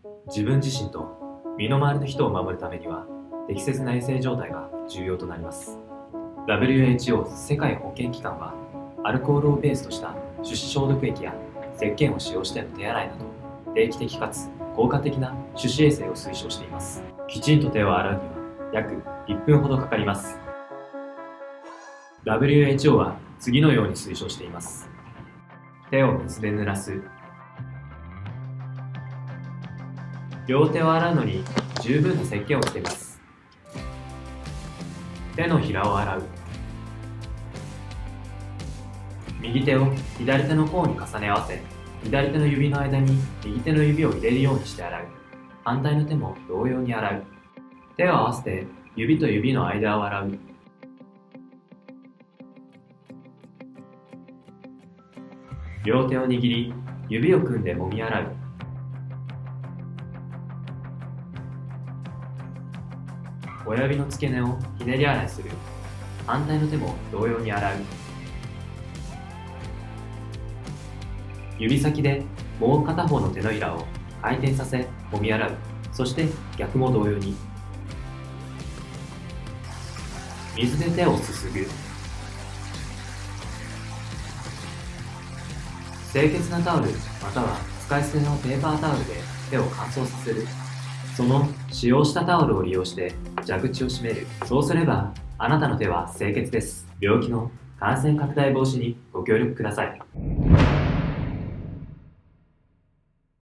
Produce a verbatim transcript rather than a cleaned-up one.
自分自身と身の回りの人を守るためには適切な衛生状態が重要となります。 ダブリューエイチオー 世界保健機関はアルコールをベースとした手指消毒液や石鹸を使用しての手洗いなど定期的かつ効果的な手指衛生を推奨しています。きちんと手を洗うには約いっぷんほどかかります。 ダブリューエイチオー は次のように推奨しています。手を水で濡らす。両手を洗うのに十分な石鹸をつけます。手のひらを洗う。右手を左手の甲に重ね合わせ、左手の指の間に右手の指を入れるようにして洗う。反対の手も同様に洗う。手を合わせて指と指の間を洗う。両手を握り、指を組んで揉み洗う。親指の付け根をひねり洗いする。反対の手も同様に洗う。指先でもう片方の手のひらを回転させ揉み洗う。そして逆も同様に。水で手をすすぐ。清潔なタオルまたは使い捨てのペーパータオルで手を乾燥させる。その使用したタオルを利用して蛇口を閉める。そうすればあなたの手は清潔です。病気の感染拡大防止にご協力ください。